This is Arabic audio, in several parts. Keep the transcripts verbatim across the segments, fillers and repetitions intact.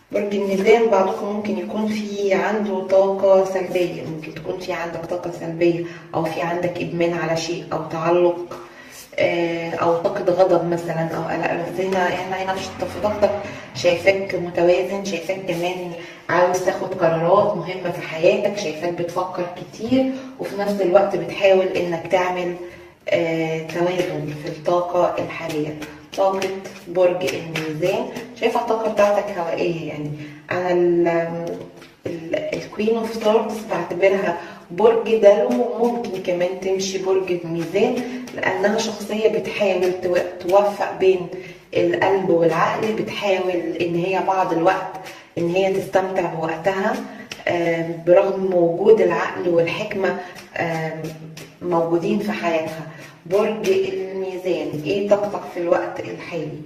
برج الميزان بعضكم ممكن يكون في عنده طاقة سلبية، ممكن تكون في عندك طاقة سلبية أو في عندك إدمان على شيء أو تعلق أو طاقة غضب مثلا أو قلق. بس هنا هنا هنا في طاقتك شايفاك متوازن، شايفاك كمان عاوز تاخد قرارات مهمة في حياتك، شايفاك بتفكر كتير وفي نفس الوقت بتحاول إنك تعمل آه توازن في الطاقة الحالية. طاقة برج الميزان شايفة الطاقة بتاعتك هوائية، يعني أنا الكوين اوف سورز بعتبرها برج دلو، ممكن كمان تمشي برج الميزان لأنها شخصية بتحاول توفق بين القلب والعقل، بتحاول إن هي بعض الوقت إن هي تستمتع بوقتها برغم وجود العقل والحكمة موجودين في حياتها. برج الميزان ايه طاقتك في الوقت الحالي؟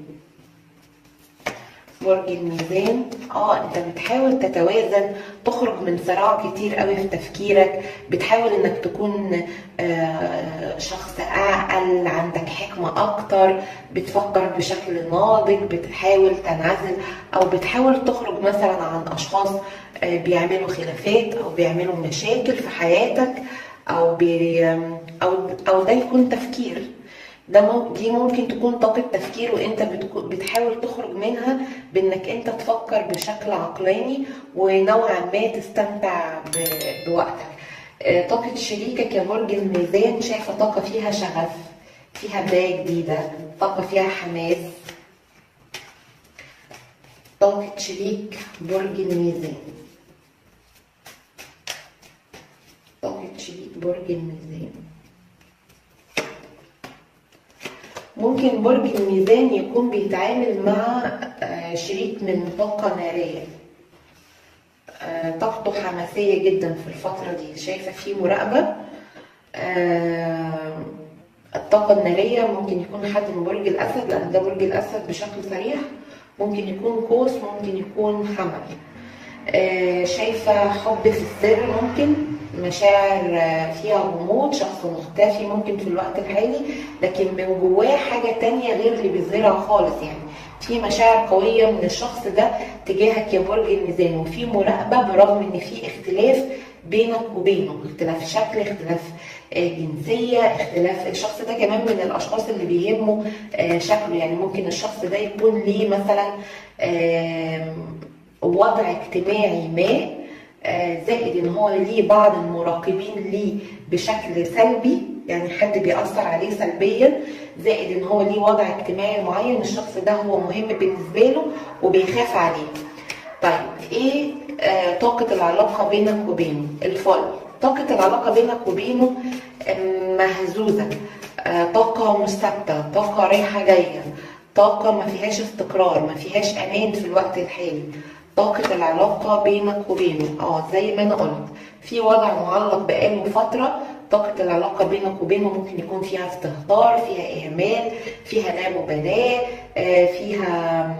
برج الميزان اه انت بتحاول تتوازن، تخرج من صراع كتير قوي في تفكيرك، بتحاول انك تكون آه شخص اعقل، عندك حكمة اكتر، بتفكر بشكل ناضج، بتحاول تنعزل او بتحاول تخرج مثلا عن اشخاص آه بيعملوا خلافات او بيعملوا مشاكل في حياتك، او بي او او ده يكون تفكير. ده دي ممكن تكون طاقة تفكير وانت بتحاول تخرج منها بانك انت تفكر بشكل عقلاني ونوعا ما تستمتع بوقتك. طاقة شريكك يا برج الميزان شايفة طاقة فيها شغف، فيها بداية جديدة، طاقة فيها حماس. طاقة شريك برج الميزان، طاقة شريك برج الميزان ممكن برج الميزان يكون بيتعامل مع شريك من طاقة نارية، طاقته حماسية جدا في الفترة دي، شايفة فيه مراقبة. الطاقة النارية ممكن يكون حد من برج الأسد لأن ده برج الأسد بشكل صريح، ممكن يكون قوس، ممكن يكون حمل. شايفة حب في السر، ممكن مشاعر فيها غموض، شخص مختفي ممكن في الوقت الحالي لكن من جواه حاجة تانية غير اللي بيظهرها خالص، يعني في مشاعر قوية من الشخص ده تجاهك يا برج الميزان، وفي مراقبة برغم ان في اختلاف بينك وبينه، اختلاف شكل، اختلاف جنسية، اختلاف. الشخص ده كمان من الاشخاص اللي بيهمه شكله، يعني ممكن الشخص ده يكون ليه مثلا وضع اجتماعي ما، زائد ان هو ليه بعض المراقبين ليه بشكل سلبي، يعني حد بيأثر عليه سلبيا، زائد ان هو ليه وضع اجتماعي معين، الشخص ده هو مهم بالنسبه له وبيخاف عليه. طيب ايه آه طاقة العلاقة بينك وبينه؟ الفل. طاقة العلاقة بينك وبينه مهزوزة، آه طاقة مش ثابتة، طاقة رايحة جاية، طاقة ما فيهاش استقرار، ما فيهاش امان في الوقت الحالي. طاقة العلاقة بينك وبينه اه زي ما انا قلت في وضع معلق بقاله فترة. طاقة العلاقة بينك وبينه ممكن يكون فيها استهتار، فيها اهمال، فيها لا مبالاة، فيها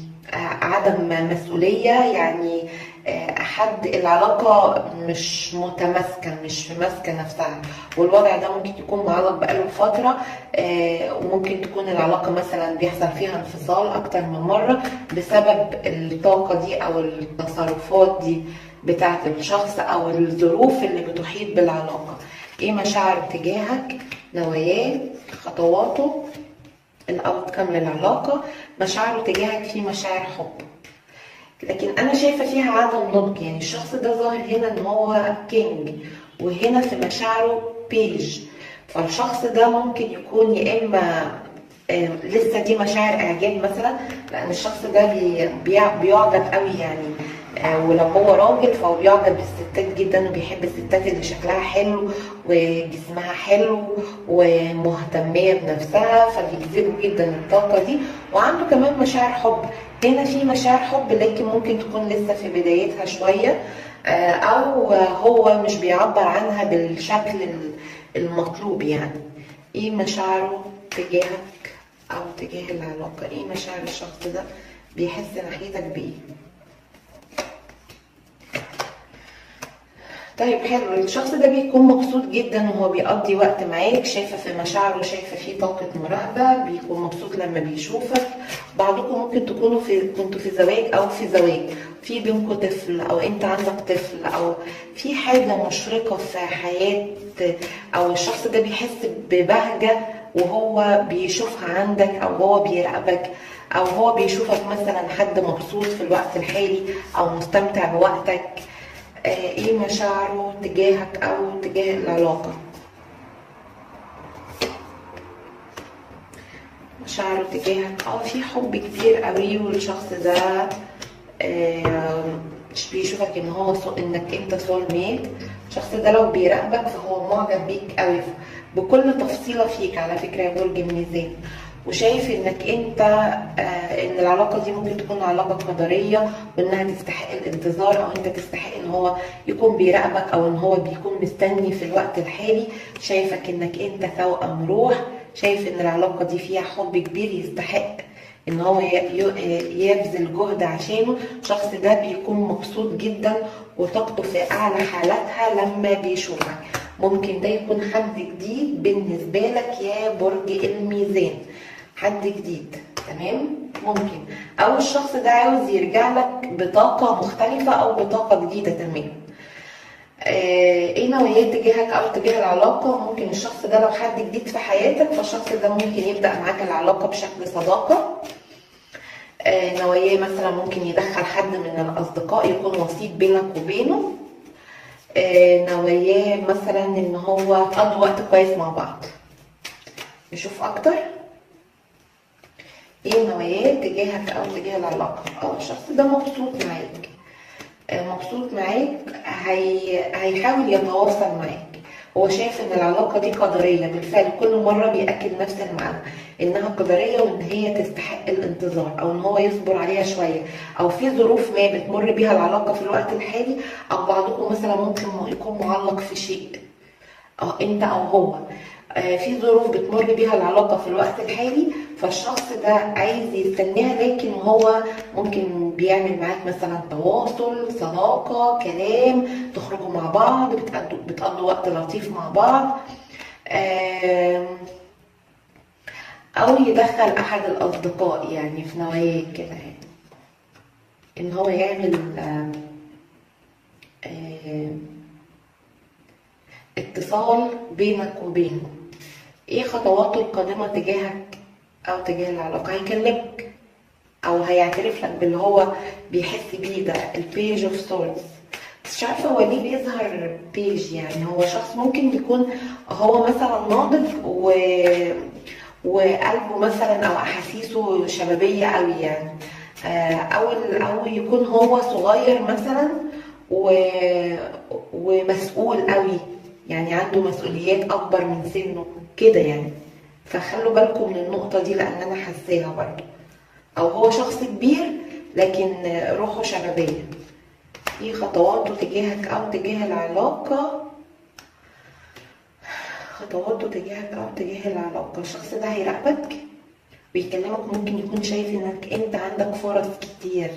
عدم مسؤولية، يعني حد العلاقة مش متماسكة، مش ماسكة نفسها، والوضع ده ممكن يكون معلق بقاله فترة، وممكن تكون العلاقة مثلا بيحصل فيها انفصال أكتر من مرة بسبب الطاقة دي أو التصرفات دي بتاعت الشخص أو الظروف اللي بتحيط بالعلاقة. إيه مشاعر تجاهك؟ نواياه، خطواته، الأوتكم للعلاقة، مشاعره تجاهك في مشاعر حب، لكن انا شايفه فيها عدم نضج، يعني الشخص ده ظاهر هنا ان هو كينج وهنا في مشاعره بيج، فالشخص ده ممكن يكون يا اما لسه دي مشاعر اعجاب مثلا، لان الشخص ده بيعجب قوي يعني، ولو هو راجل فهو بيعجب بالستات جدا وبيحب الستات اللي شكلها حلو وجسمها حلو ومهتميه بنفسها، فبيجذبه جدا الطاقه دي، وعنده كمان مشاعر حب. هنا في مشاعر حب لكن ممكن تكون لسه في بدايتها شويه، او هو مش بيعبر عنها بالشكل المطلوب. يعني ايه مشاعره تجاهك او تجاه العلاقه؟ ايه مشاعر الشخص ده؟ بيحس ناحيتك بايه؟ طيب حلو، الشخص ده بيكون مبسوط جدا وهو بيقضي وقت معاك، شايفه في مشاعره، شايفه فيه طاقه مراقبه، بيكون مبسوط لما بيشوفك. بعضكم ممكن تكونوا في كنتوا في زواج او في زواج، في بينكم طفل او انت عندك طفل، او في حاجه مشرقه في حياه، او الشخص ده بيحس ببهجه وهو بيشوفها عندك، او هو بيراقبك، او هو بيشوفك مثلا حد مبسوط في الوقت الحالي او مستمتع بوقتك. آه، ايه مشاعره تجاهك او تجاه العلاقة؟ مشاعره تجاهك اه في حب كتير قوي، والشخص ده آه، مش بيشوفك ان هو سو انك انت سول ميت. الشخص ده لو بيراقبك فهو معجب بيك قوي بكل تفصيلة فيك على فكرة يا برج الميزان، وشايف انك انت آه ان العلاقة دي ممكن تكون علاقة قدرية، وانها تستحق الانتظار، او انت تستحق ان هو يكون بيراقبك، او ان هو بيكون مستني في الوقت الحالي. شايفك انك انت توأم روح، شايف ان العلاقة دي فيها حب كبير يستحق ان هو يبذل جهد عشانه. الشخص ده بيكون مبسوط جدا وطاقته في اعلى حالاتها لما بيشوفك. ممكن ده يكون حد جديد بالنسبة لك يا برج الميزان، حد جديد، تمام؟ ممكن، او الشخص ده عاوز يرجع لك بطاقة مختلفة او بطاقة جديدة، تمام. آه، ايه نوعيات تجاهك او تجاه العلاقة؟ ممكن الشخص ده لو حد جديد في حياتك، فالشخص ده ممكن يبدأ معاك العلاقة بشكل صداقة. آه، نوعية مثلا ممكن يدخل حد من الأصدقاء يكون وسيط بينك وبينه. آه، نوعية مثلا ان هو تقضوا وقت كويس مع بعض. نشوف اكتر. ايه نوعيات تجاهك او تجاه العلاقة؟ اه الشخص ده مبسوط معاك، آه، مبسوط معاك، هي... هيحاول يتواصل معاك. هو شايف ان العلاقة دي قدرية بالفعل، كل مرة بيأكد نفس المعنى انها قدرية، وان هي تستحق الانتظار، او ان هو يصبر عليها شوية، او في ظروف ما بتمر بيها العلاقة في الوقت الحالي، او بعضكم مثلا ممكن يكون معلق في شيء، اه انت او هو، آه، في ظروف بتمر بيها العلاقة في الوقت الحالي، فالشخص ده عايز يستناها، لكن هو ممكن بيعمل معاك مثلا تواصل، صداقة، كلام، تخرجوا مع بعض، بتقضوا, بتقضوا وقت لطيف مع بعض. آم، او يدخل احد الاصدقاء يعني في نوعية كده، يعني ان هو يعمل آم، آم، اتصال بينك وبينه. ايه خطواته القادمة تجاهك او تجاه العلاقة؟ هيكلمك او هيعترف لك باللي هو بيحس بيه، ده البيج اوف سورز. بس مش عارفة هو ليه بيظهر بيج، يعني هو شخص ممكن يكون هو مثلا ناضج و وقلبه مثلا او احاسيسه شبابية قوي يعني، آه، او او يكون هو صغير مثلا و... ومسؤول قوي، يعني عنده مسؤوليات اكبر من سنه كده يعني. فخلوا بالكم من النقطة دي لان انا حاساها برضه. او هو شخص كبير لكن روحه شبابية. ايه خطواته تجاهك او تجاه العلاقة؟ خطواته تجاهك او تجاه العلاقة، الشخص ده هيراقبك ويكلمك، ممكن يكون شايف انك انت عندك فرص كتير.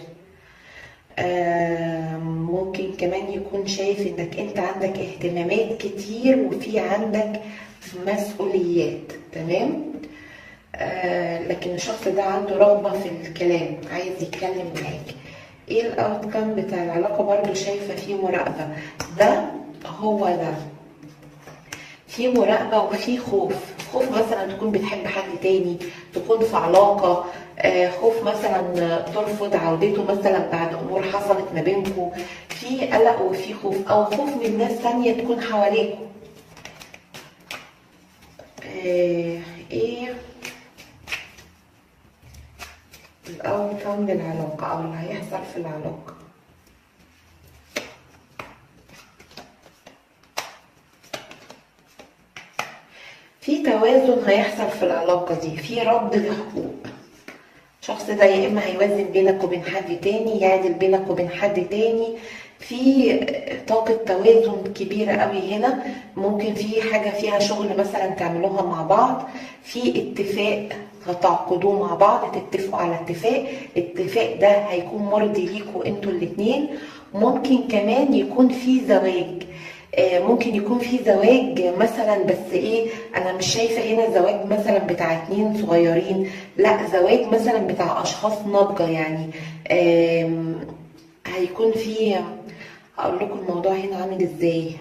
ممكن كمان يكون شايف انك انت عندك اهتمامات كتير وفي عندك مسؤوليات، تمام. آه لكن الشخص ده عنده رغبة في الكلام، عايز يتكلم معاك. ايه الاوتكم بتاع العلاقة؟ برضو شايفة فيه مراقبة، ده هو ده، في مراقبة وفي خوف. خوف مثلا تكون بتحب حد تاني، تكون في علاقة، آه خوف مثلا ترفض عودته مثلا بعد امور حصلت ما بينكم، في قلق وفي خوف، او خوف من ناس ثانية تكون حواليكم. آه ايه الاوتكم للعلاقة او اللي هيحصل في العلاقة؟ في توازن هيحصل في العلاقة دي، في رد لحقوق. الشخص ده يا اما هيوازن بينك وبين حد تاني، يعدل بينك وبين حد تاني، في طاقة توازن كبيرة قوي هنا. ممكن في حاجة فيها شغل مثلا تعملوها مع بعض، في اتفاق هتعقدوه مع بعض، تتفقوا على اتفاق، الاتفاق ده هيكون مرضي ليكوا انتوا الاتنين. ممكن كمان يكون في زواج، ممكن يكون في زواج مثلا، بس ايه، انا مش شايفه هنا زواج مثلا بتاع اتنين صغيرين، لا زواج مثلا بتاع اشخاص ناضجه يعني. هيكون في، هقول لكم الموضوع هنا عامل ازاي.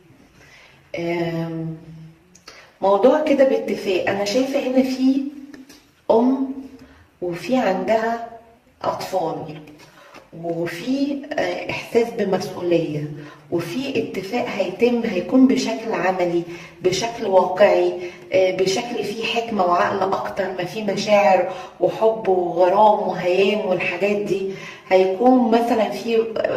موضوع كده باتفاق، انا شايفه هنا في ام وفي عندها اطفال، وفي احساس بمسؤوليه، وفي اتفاق هيتم، هيكون بشكل عملي، بشكل واقعي، بشكل فيه حكمه وعقل اكتر ما فيه مشاعر وحب وغرام وهيام والحاجات دي. هيكون مثلا في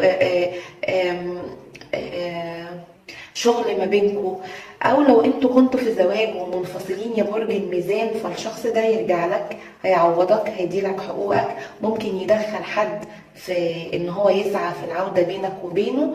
شغل ما بينكم، او لو انتوا كنتوا في زواج ومنفصلين يا برج الميزان، فالشخص ده هيرجع لك، هيعوضك، هيديلك حقوقك، ممكن يدخل حد في ان هو يسعى في العودة بينك وبينه،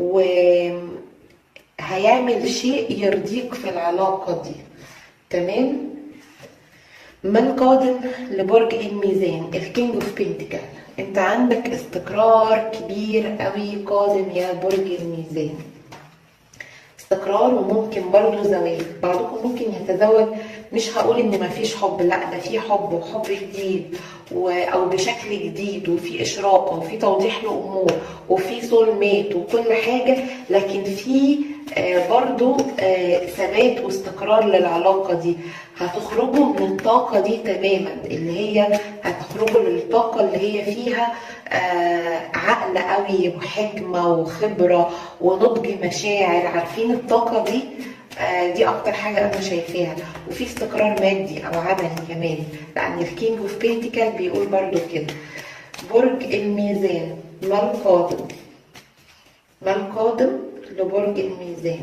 وهيعمل شيء يرضيك في العلاقة دي. تمام. ما القادم لبرج الميزان؟ الكينج اوف بينتيكل. انت عندك استقرار كبير قوي قادم يا برج الميزان، استقرار، وممكن برضه زواج. بعضكم ممكن يتزوج، مش هقول ان مفيش حب، لا ده في حب، وحب جديد او بشكل جديد، وفي اشراقه، وفي توضيح لامور، وفي سول ميت وكل حاجه، لكن في برضه ثبات واستقرار للعلاقه دي. هتخرجوا من الطاقه دي تماما، اللي هي هتخرجوا للطاقه اللي هي فيها عقل قوي وحكمه وخبره ونضج مشاعر. عارفين الطاقه دي؟ دي اكتر حاجه انا شايفاها. وفي استقرار مادي او عملي كمان، لان الكينج اوف بينتيكل بيقول برضو كده. برج الميزان، ما القادم؟ ما القادم لبرج الميزان؟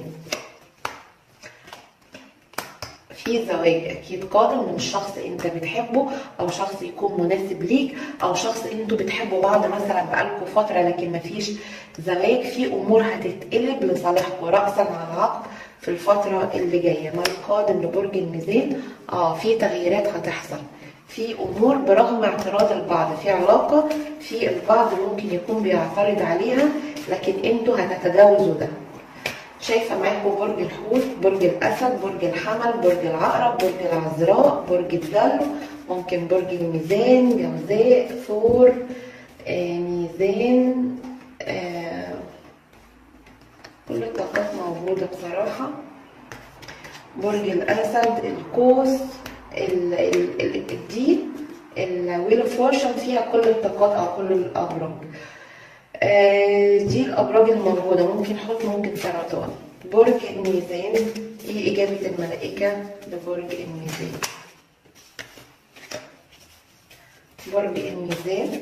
في زواج اكيد قادم من شخص انت بتحبه، او شخص يكون مناسب ليك، او شخص انتوا بتحبوا بعض مثلا بقالكم فتره لكن مفيش زواج. في امور هتتقلب لصالحكم راسا على عقب في الفتره اللي جايه. ما القادم لبرج الميزان؟ اه في تغييرات هتحصل، في امور برغم اعتراض البعض في علاقه، في البعض ممكن يكون بيعترض عليها، لكن انتوا هتتجاوزوا ده. شايفه معاكم برج الحوت، برج الاسد، برج الحمل، برج العقرب، برج العذراء، برج الدلو، ممكن برج الميزان، جوزاء، ثور، آه ميزان، آه كل الطاقات موجوده بصراحه. برج الاسد، القوس، دي الويل اوف فورشن فيها كل الطاقات او كل الابراج. دي الابراج الموجوده، ممكن حوت، ممكن سرطان. برج الميزان، ايه اجابه الملائكه لبرج الميزان؟ برج الميزان،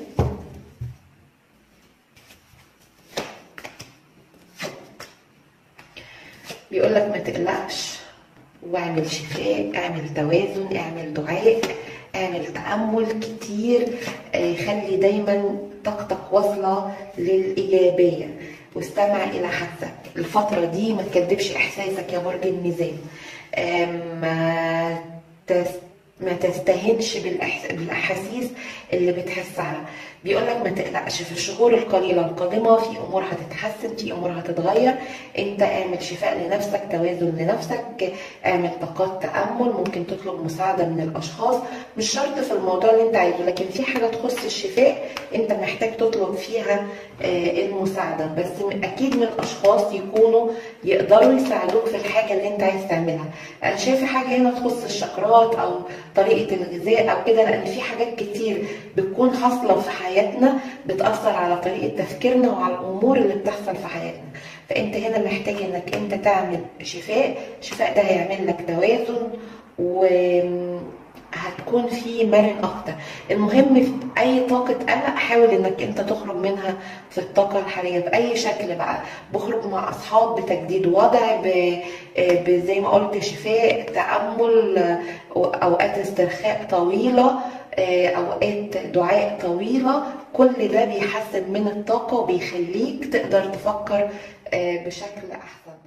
بيقول لك ما تقلقش، واعمل شفاء، اعمل توازن، اعمل دعاء، اعمل تأمل كتير، خلي دايما طاقتك واصلة للإيجابية، واستمع إلى حدسك. الفترة دي ما تكدبش إحساسك يا برج الميزان، ما ما تستهنش بالأحاسيس اللي بتحسها. بيقول لك ما تقلقش، في الشهور القليلة القادمة في أمور هتتحسن، في أمور هتتغير. أنت اعمل شفاء لنفسك، توازن لنفسك، اعمل طاقات تأمل، ممكن تطلب مساعدة من الأشخاص، مش شرط في الموضوع اللي أنت عايزه، لكن في حاجة تخص الشفاء أنت محتاج تطلب فيها المساعدة، بس أكيد من أشخاص يكونوا يقدروا يساعدوك في الحاجة اللي أنت عايز تعملها. أنا شايفة حاجة هنا تخص الشكرات أو طريقة الغذاء أو كده، لأن في حاجات كتير بتكون حاصلة في حياتنا بتأثر على طريقة تفكيرنا وعلى الأمور اللي بتحصل في حياتنا. فأنت هنا محتاج إنك أنت تعمل شفاء، الشفاء ده هيعمل لك توازن وهتكون في مرن أكتر. المهم في أي طاقة قلق حاول إنك أنت تخرج منها في الطاقة الحالية بأي شكل بقى، بخرج مع أصحاب، بتجديد وضع، زي ما قلت شفاء، تأمل، أوقات استرخاء طويلة، اوقات دعاء طويله. كل ده بيحسن من الطاقه وبيخليك تقدر تفكر بشكل احسن.